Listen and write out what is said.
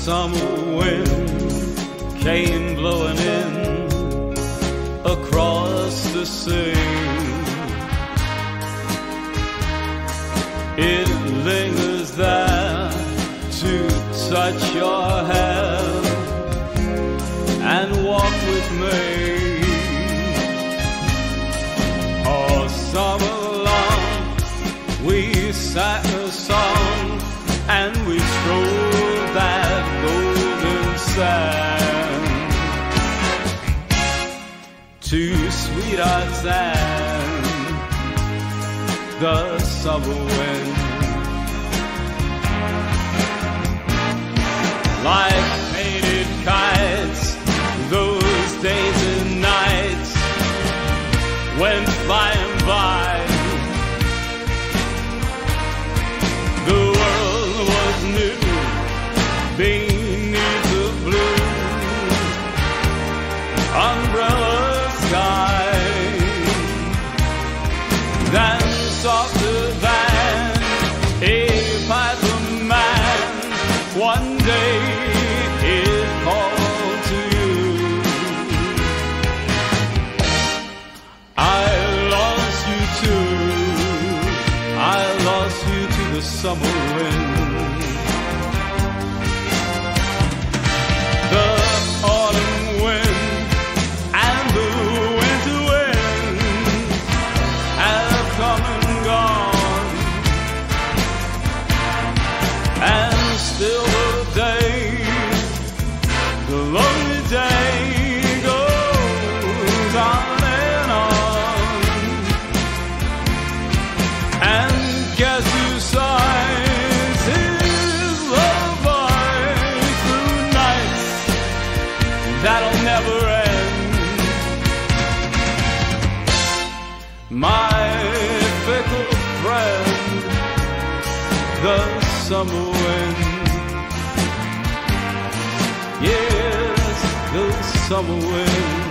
summer wind came blowing in across the sea. It lingers there to touch your hand and walk with me. All summer long we sang a song and we strolled that golden sand. Two sweethearts and the summer wind, like painted kites, those days and nights went flying by. The world was new beneath the blue umbrella sky. Then softer than a python man, one day it called to you. I lost you too, I lost you to the summer wind. The autumn wind and the winter wind have come and gone, and still the days, the lonely day goes on and on. And guess who sighs his lullaby through nights that'll never end? My fickle friend, the summer wind. Yes, the summer wind.